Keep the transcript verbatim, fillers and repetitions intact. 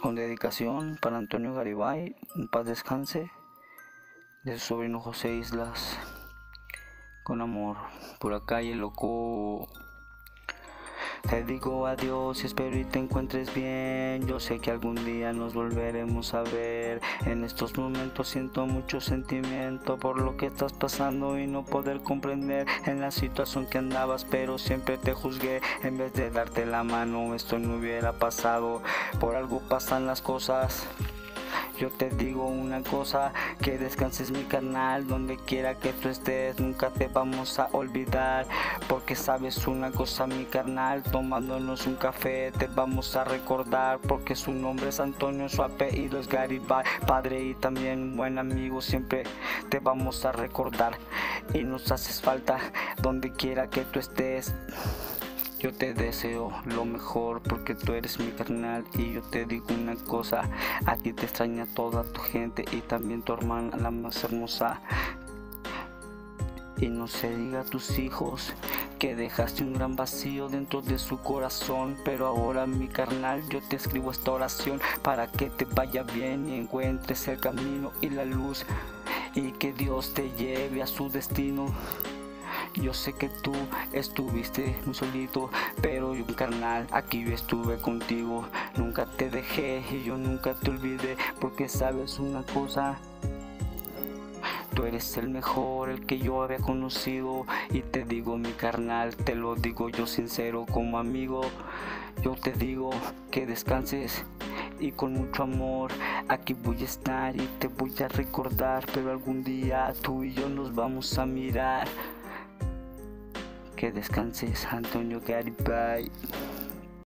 Con dedicación para Antonio Garibay, en paz descanse, de su sobrino José Islas. Con amor, por acá y el loco. Te digo adiós y espero y te encuentres bien. Yo sé que algún día nos volveremos a ver. En estos momentos siento mucho sentimiento por lo que estás pasando y no poder comprender en la situación que andabas, pero siempre te juzgué. En vez de darte la mano, esto no hubiera pasado. Por algo pasan las cosas. Yo te digo una cosa, que descanses mi carnal, donde quiera que tú estés, nunca te vamos a olvidar. Porque sabes una cosa mi carnal, tomándonos un café te vamos a recordar. Porque su nombre es Antonio, su apellido es Garibay, padre y también un buen amigo, siempre te vamos a recordar. Y nos haces falta, donde quiera que tú estés. Yo te deseo lo mejor porque tú eres mi carnal. Y yo te digo una cosa, a ti te extraña toda tu gente y también tu hermana la más hermosa. Y no se diga a tus hijos que dejaste un gran vacío dentro de su corazón. Pero ahora mi carnal, yo te escribo esta oración para que te vaya bien y encuentres el camino y la luz, y que Dios te lleve a su destino. Yo sé que tú estuviste muy solito, pero yo, carnal, aquí yo estuve contigo. Nunca te dejé y yo nunca te olvidé, porque sabes una cosa, tú eres el mejor, el que yo había conocido. Y te digo mi carnal, te lo digo yo sincero como amigo. Yo te digo que descanses y con mucho amor aquí voy a estar y te voy a recordar. Pero algún día tú y yo nos vamos a mirar. Que descanses, Antonio Garibay.